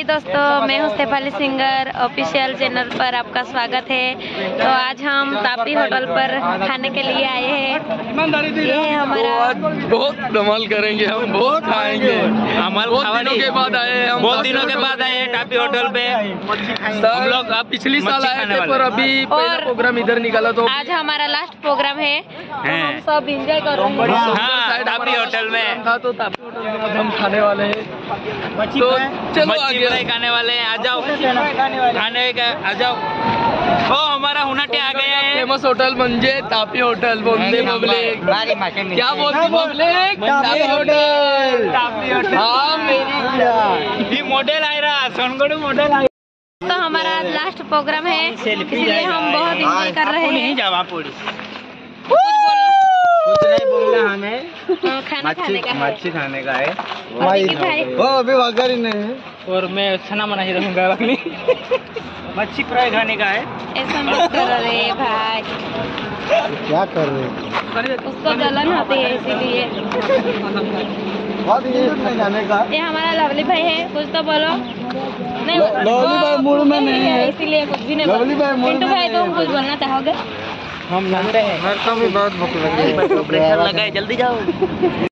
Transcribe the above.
हाय दोस्तों, मैं हूँ शेफाली सिंगर ऑफिशियल चैनल पर आपका स्वागत है। तो आज हम तापी होटल पर खाने के लिए आए हैं। ये है हमारा, बहुत धमाल करेंगे हम, बहुत खाएंगे। बहुत दिनों के बाद आए हैं हम, बहुत दिनों के बाद आए हैं टापी होटल पे। हम लोग पिछली साल आए थे पर अभी पहला प्रोग्राम इधर निकाला तो आज हमारा लास्ट प्रोग्राम है। तो हम सब एंजॉय कर रहे हैं टापी होटल में। था तो टापी होटल में आज हम खाने वाले हैं। तो चलो आगे खाने वाले हैं, आ जाओ खाने का, आ जाओ। ओ हमारा हुनाटे आ गया है। फेमस होटल म्हणजे तापी होटल। बोलते पब्लिक क्या बोलती पब्लिक? तापी होटल। हाँ मेरी मॉडल आ रहा, सोनगढ़ मॉडल आ। तो हमारा आज लास्ट प्रोग्राम है, इसलिए हम बहुत एंजॉय कर रहे हैं। कुछ नहीं बोलना हमें, खाना खाने का है। मच्छी खाने का है। भाई वो अभी वगैरह नहीं है और मैं छना मना ही रहूंगा। मच्छी फ्राई खाने का है। ऐसा मत करो रे भाई, क्या कर रहे हो? उसको जलन होती है इसीलिए। खाने का ये हमारा लवली भाई है, कुछ तो बोलो। नहीं, लवली भाई मूड में नहीं है, इसीलिए कुछ भी नहीं। लवली भाई मूड पिंटू में भाई तुम कुछ बोलना चाहोगे? हम जानते हैं, मेरे को भी बहुत भूख लगी है। प्रेशर लगा है, जल्दी जाओ।